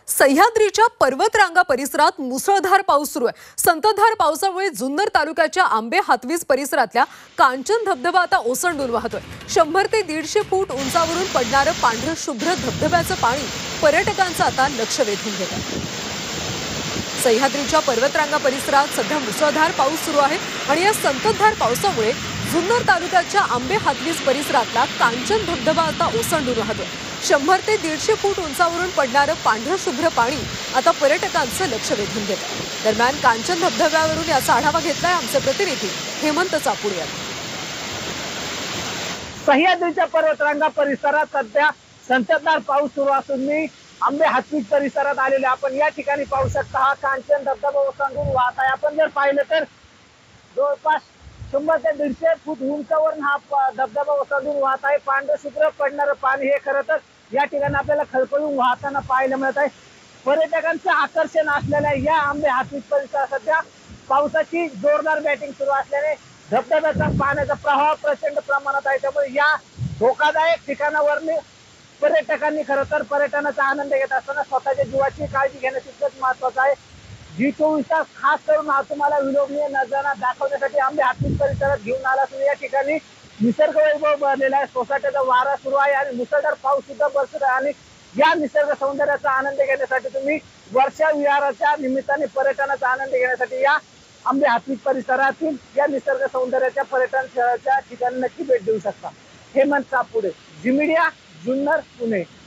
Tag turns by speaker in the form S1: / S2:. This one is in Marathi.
S1: सह्याद्रीच्या पर्वतरांगा परिसरात मुसळधार पाऊस सुरू आहे। संततधार पावसामुळे जुन्नर तालुक्याच्या आंबे हातवीज परिसरातल्या कांचन धबधबा आता ओसंडून वाहतोय। 100 ते 150 फूट उंचावरून पडणारं पांढरं शुभ्र धबधब्याचं पाणी पर्यटकांचं आता लक्ष वेधून घेत आहे। सह्याद्रीच्या पर्वतरांगा परिसरात सध्या मुसळधार पाऊस सुरू आहे आणि या संततधार पावसामुळे जुन्नर तालुक्याच्या आंबे हातवीज परिसरातला कांचन धबधबा आता ओसंडून वाहतोय। 100 ते 150 फूट उंचावरून पडणारं पांढरं शुभ्र पाणी आता पर्यटकांचं लक्ष वेधून घेत आहे। दरम्यान कांचन धबधब्यावरून याचा आढावा घेतलाय आमचे प्रतिनिधी हेमंत चापुड यांनी।
S2: सह्याद्रीच्या पर्वतरांगा परिसरात सध्या संततधार पाऊस सुरू असून मी आंबे हातवीज परिसरात आलेले आपण या ठिकाणी पाहू शकता। हा कांचन धबधबा ओसंडून वाहत आहे। आपण जर पाहिलं तर जवळपास 100 ते 150 फूट उंचावरून हा धबधबा ओसंडून वाहत आहे। पांढरं शुभ्र पडणारं पाणी हे खरं तर या ठिकाणी आपल्याला खळखळून वाहताना पाहायला मिळत आहे। पर्यटकांचं आकर्षण असलेल्या या आंबे हातवीज परिसरात सध्या पावसाची जोरदार बॅटिंग सुरू असल्याने धबधब्याचा पाण्याचा प्रवाह प्रचंड प्रमाणात आहे। त्यामुळे या धोकादायक ठिकाणावर पर्यटकांनी खरं तर पर्यटनाचा आनंद घेत असताना स्वतःच्या जीवाची काळजी घेणं तितकंच महत्वाचं आहे। G24 तास खास करून तुम्हाला विलोभनीय नजारा दाखवण्यासाठी आंबे हातवीज परिसरात घेऊन आला असून या ठिकाणी निसर्ग वैभव भरलेला आहे। सोसाट्याचा वारा सुरू आहे आणि मुसळधार पाऊस सुद्धा बरसत आहे आणि या निसर्ग सौंदर्याचा आनंद घेण्यासाठी तुम्ही वर्षा विहाराच्या निमित्ताने पर्यटनाचा आनंद घेण्यासाठी या आंबे हातवीज परिसरातील या निसर्ग सौंदर्याच्या पर्यटन स्थळाच्या ठिकाणी नक्की भेट देऊ शकता। हेमंत चापुडे, झी मीडिया, जुन्नर, पुणे।